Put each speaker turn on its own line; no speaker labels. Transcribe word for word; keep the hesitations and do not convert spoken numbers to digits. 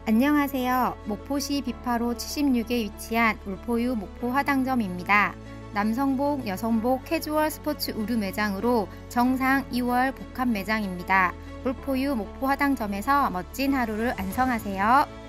안녕하세요. 목포시 비파로 칠십육에 위치한 울포유 목포 화당점입니다. 남성복, 여성복, 캐주얼 스포츠 의류 매장으로 정상 이월 복합 매장입니다. 울포유 목포 화당점에서 멋진 하루를 안성하세요.